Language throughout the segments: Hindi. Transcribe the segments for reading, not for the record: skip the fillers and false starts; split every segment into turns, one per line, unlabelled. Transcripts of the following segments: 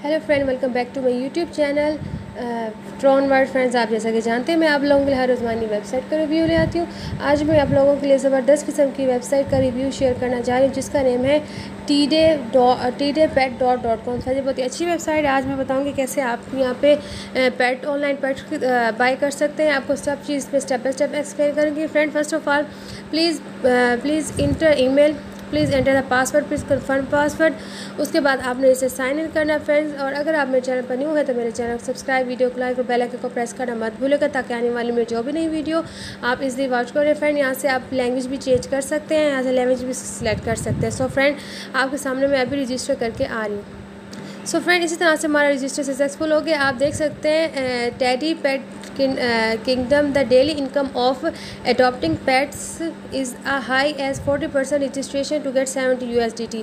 Hello friend, welcome back to my YouTube channel Tron world. Friends, आप जैसा कि जानते हैं मैं आप लोगों के लिए हर रोज़ मानी वेबसाइट का रिव्यू ले आती हूँ। आज मैं आप लोगों के लिए ज़बरदस्त किस्म की वेबसाइट का रिव्यू शेयर करना चाह रही हूँ जिसका नेम है tdaypet.com। सर, ये बहुत ही अच्छी वेबसाइट है। आज मैं बताऊँगी कैसे आप यहाँ पे पेट ऑनलाइन पेट बाई कर सकते हैं। आपको सब चीज़ में स्टेप बाई स्टेप एक्सप्लेन करूँगी। Friend, first of all please enter email, please enter the password, please confirm password. उसके बाद आपने इसे साइन इन करना है फ्रेंड्स। और अगर आप मेरे चैनल पर न्यू है तो मेरे चैनल को सब्सक्राइब, वीडियो को लाइक और बेल आइकन को प्रेस करना मत भूलिएगा ताकि आने वाली मेरी जो भी नई वीडियो आप इजीली वॉच करें। फ्रेंड, यहाँ से आप लैंग्वेज भी चेंज कर सकते हैं, यहाँ से लैंग्वेज भी सिलेक्ट कर सकते हैं। सो फ्रेंड, आपके सामने मैं अभी रजिस्टर करके आ रही हूँ। सो फ्रेंड, इसी तरह से हमारा रजिस्टर सक्सेसफुल हो गया। आप देख सकते हैं teddy pet Kingdom, the daily income of adopting pets is as high as 40% registration to get 70 USDT.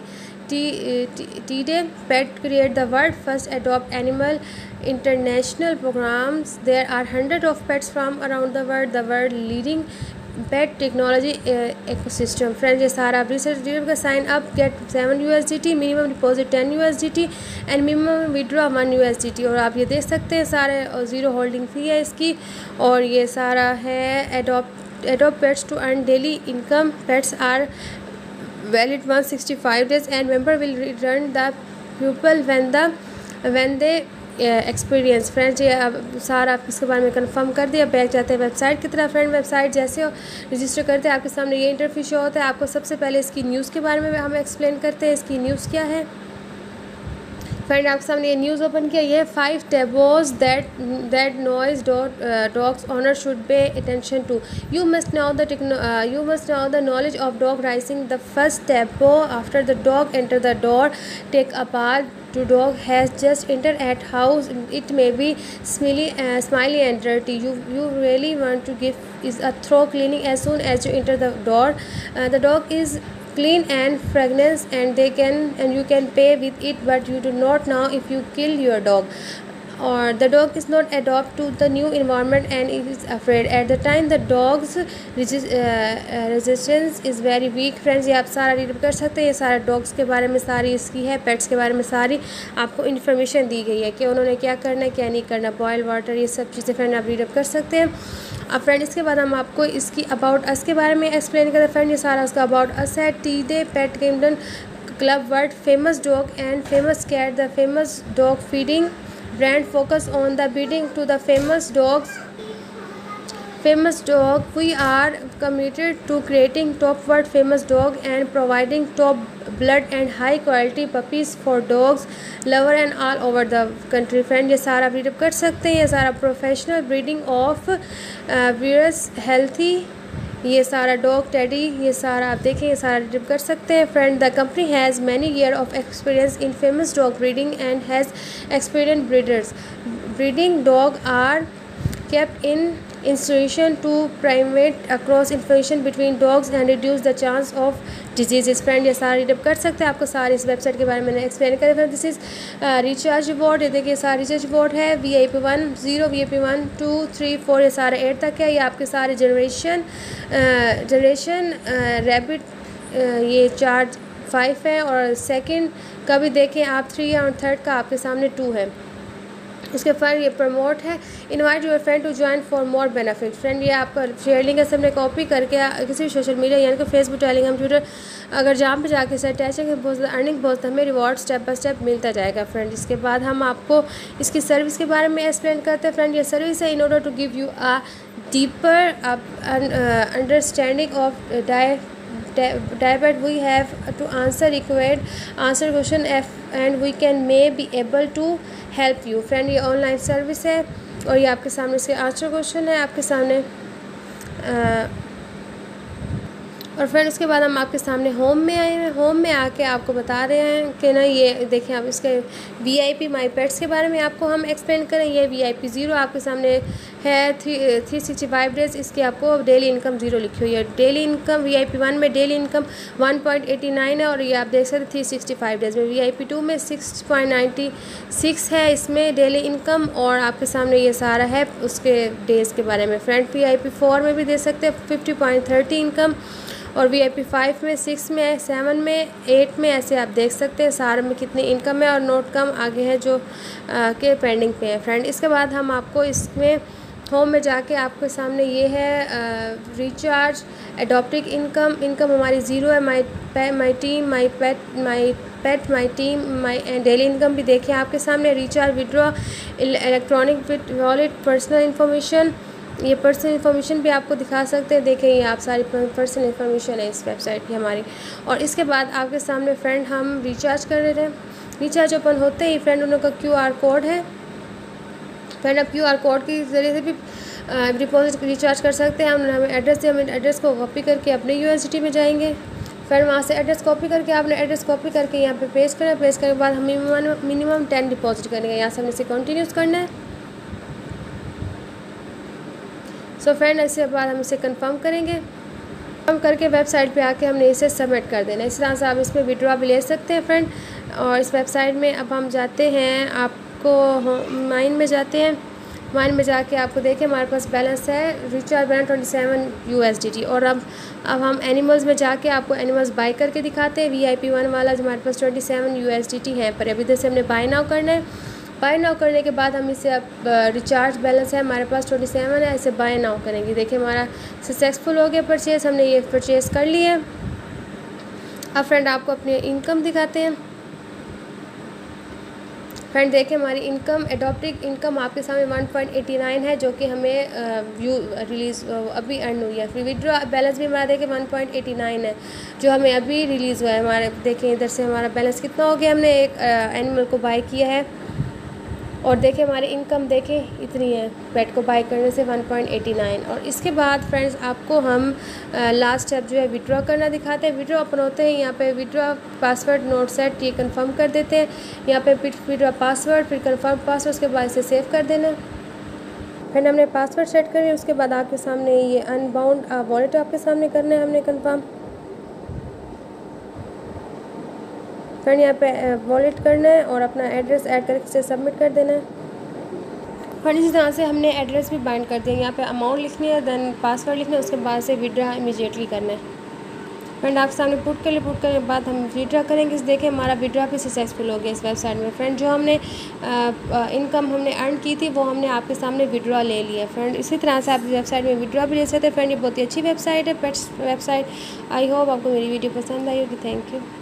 Today, Pet create the world first adopt animal international programs. There are hundreds of pets from around the world leading pet technology ecosystem. Friends, ये सारा रिसर्च डीलर का sign up get 7 USDT, minimum deposit 10 USDT and minimum withdraw 1 USDT। और आप ये देख सकते हैं सारे ज़ीरो होल्डिंग फी है इसकी। और ये सारा है adopt pets to earn daily income. Pets are valid 165 days and member will return the people when they experience. Friends, ये अब सारा आप इसके बारे में कंफर्म कर दिया। बैक जाते हैं वेबसाइट की तरफ। फ्रेंड, वेबसाइट जैसे रजिस्टर करते हैं आपके सामने ये इंटरफेस शो होता है। आपको सबसे पहले इसकी न्यूज़ के बारे में हम एक्सप्लेन करते हैं। इसकी न्यूज़ क्या है। फ्रेंड, आपके सामने ये न्यूज़ ओपन किया। ये 5 taboos that noise dogs owner should pay attention to. You must know the knowledge of dog raising. The first taboo after the dog enter the door, take a bath. To dog has just entered at house. It may be smiley and dirty. You really want to give is a thorough cleaning as soon as you enter the door. The dog is clean and fragrance and you can pay with it, but you do not know if you kill your dog or the dog is not adapt to the new environment and it is afraid. At the time the dog's resistance is very weak. Friends, ये आप सारा रीड कर सकते हैं। ये सारा डॉग्स के बारे में सारी इसकी है, पेट्स के बारे में सारी आपको इन्फॉर्मेशन दी गई है कि उन्होंने क्या करना है क्या नहीं करना, बॉयल वाटर, ये सब चीज़ें फ्रेंड आप रीड कर सकते हैं। अब फ्रेंड, इसके बाद हम आपको इसकी अबाउट अस के बारे में एक्सप्लेन करें। फ्रेंड, ये सारा उसका अबाउट अस है। Today pet kingdom club world famous dog and famous cat, the famous dog feeding brand focus on the breeding to the famous dog. We are committed to creating top world famous dog and providing top blood and high quality puppies for dogs lover and all over the country. Friend, ये सारा रीडअप कर सकते हैं। ये सारा professional breeding of various healthy, ये सारा डॉग टेडी, ये सारा आप देखें, ये सारा रीड कर सकते हैं। Friend, the company has many year of experience in famous dog breeding and has experience breeders. Breeding dog are kept in institution to promote across information between dogs and reduce the chance of diseases. Friend, ये सारा रीडअप कर सकते हैं। आपको सारे इस वेबसाइट के बारे में मैंने एक्सप्लेन करें। Friend, this is recharge board. ये देखिए सारा रिचार्ज बोर्ड है। VIP 1 0, VIP 1 2 3 4, ये सारा 8 तक है। ये आपके सारे जनरेशन रैबिट ये चार्ज 5 है और सेकंड का भी देखें आप 3 है और थर्ड का आपके सामने 2 है। उसके बाद ये प्रमोट है, invite your friend to join for more benefit. Friend, ये आपका शेयर लिंक है, सबने कॉपी करके किसी भी सोशल मीडिया यानी कि फेसबुक, टेलीग्राम, ट्विटर, अगर जहाँ पे जाके इसे अटैच है बहुत ज़्यादा अर्निंग बहुत हमें रिवॉर्ड स्टेप बाय स्टेप मिलता जाएगा। फ्रेंड, इसके बाद हम आपको इसकी सर्विस के बारे में एक्सप्लेन करते हैं। फ्रेंड, ये सर्विस है in order to give you a deeper understanding of diabet we have to answer question and we can may be able to help you. Friend, ये ऑनलाइन सर्विस है और ये आपके सामने इसके आंसर क्वेश्चन है आपके सामने। और फ्रेंड, उसके बाद हम आपके सामने होम में आए हैं। होम में आके आपको बता रहे हैं कि ना ये देखें आप इसके VIP माई पेट्स के बारे में आपको हम एक्सप्लेन करें। ये VIP 0 आपके सामने है। 365 डेज़ इसकी आपको डेली इनकम 0 लिखी हुई है। डेली इनकम VIP 1 में डेली इनकम 1.89 है और ये आप देख सकते हैं 365 डेज़ में। VIP 2 में 6.96 है इसमें डेली इनकम और आपके सामने ये सारा है उसके डेज़ के बारे में। फ्रेंड, VIP 4 में भी दे सकते हैं 50.30 इनकम और VIP 5 में, 6 में, 7 में, 8 में, ऐसे आप देख सकते हैं सारे में कितनी इनकम है। और नोट कम आगे है जो के पेंडिंग पे है फ्रेंड। इसके बाद हम आपको इसमें होम में जाके आपके सामने ये है रिचार्ज, एडॉप्टिक इनकम हमारी ज़ीरो है। My team, my pet, my team, my daily income भी देखें आपके सामने। Recharge, withdraw, electronic wallet, personal information, ये पर्सनल इन्फॉर्मेशन भी आपको दिखा सकते हैं। देखें ये आप सारी पर्सनल इन्फॉर्मेशन है इस वेबसाइट की हमारी। और इसके बाद आपके सामने फ्रेंड हम रिचार्ज कर रहे हैं। रिचार्ज ओपन होते ही फ्रेंड उनका QR कोड है फ्रेंड। आप QR कोड के ज़रिए से भी डिपॉजिट रिचार्ज कर सकते हैं। हमें एड्रेस दिया, हम एड्रेस को कॉपी करके अपने USDT में जाएंगे। फिर वहाँ से एड्रेस कॉपी करके आपने एड्रेस कॉपी करके यहाँ पे पेस्ट करना है। पेस्ट करने के बाद हमें मिनिमम 10 डिपॉजिट करेंगे। यहाँ से हमने इसे कंटिन्यूस करना है। सो फ्रेंड इसके बाद हम इसे कंफर्म करेंगे। कंफर्म करके वेबसाइट पे आके हमने इसे सबमिट कर देना है। इस तरह से आप इसमें विड्रॉ भी ले सकते हैं फ्रेंड। और इस वेबसाइट में अब हम जाते हैं, आपको माइन में जाते हैं। माइन में जाके आपको देखें हमारे पास बैलेंस है रिचार्ज बैलेंस 27 USDT। और अब हम एनिमल्स में जाके आपको एनिमल्स बाय करके दिखाते हैं। VIP 1 वाला जो हमारे पास 27 USDT है पर अभी जैसे हमने बाय नाउ करना है। बाय नाउ करने के बाद हम इसे अब रिचार्ज बैलेंस है हमारे पास 27 है, इसे बाय नाउ करेंगे। देखिए हमारा सक्सेसफुल हो गया परचेज़, हमने ये परचेज़ कर लिया है। अब फ्रेंड आपको अपनी इनकम दिखाते हैं। फ्रेंड देखिए हमारी इनकम, एडॉप्टिक इनकम आपके सामने 1.89 है जो कि हमें रिलीज़ अभी अर्न हुई है। फिर विड्रॉ बैलेंस भी हमारा देखिए 1.89 है जो हमें अभी रिलीज़ हुआ है। हमारे देखें इधर से हमारा बैलेंस कितना हो गया, हमने एक एनिमल को बाय किया है। और देखें हमारी इनकम देखें इतनी है पेट को बाय करने से 1.89। और इसके बाद फ्रेंड्स आपको हम लास्ट स्टेप जो है विड्रॉ करना दिखाते हैं। विड्रॉ अपन होते हैं यहाँ पे विड्रॉ पासवर्ड नोट सेट ये कंफर्म कर देते हैं। यहाँ पे विड्रॉ पासवर्ड, फिर कंफर्म पासवर्ड, उसके बाद इसे सेव कर देना। फिर हमने पासवर्ड सेट करें, उसके बाद आपके सामने ये अनबाउंड वॉलेट आपके सामने करना है हमने कंफर्म। फ्रेंड यहाँ पे वॉलेट करना है और अपना एड्रेस ऐड करके इसे सबमिट कर देना है। फ्रेंड इसी तरह से हमने एड्रेस भी बाइंड कर दिया। यहाँ पे अमाउंट लिखनी है, देन पासवर्ड लिखना है, उसके बाद से विड्रॉ इमीडिएटली करना है। फ्रेंड आपके सामने पुट करने के बाद हम विड्रॉ करेंगे। इस देखें हमारा विड्रॉ भी सक्सेसफुल हो गया इस वेबसाइट में। फ्रेंड जो हमने इनकम हमने अर्न की थी वो हमने आपके सामने विड्रॉ ले लिया। फ्रेंड इसी तरह से आप वेबसाइट में विड्रॉ भी ले सकते हैं। फ्रेंड ये बहुत ही अच्छी वेबसाइट है, पेट्स वेबसाइट। आई होप आपको मेरी वीडियो पसंद आई होगी। Thank you.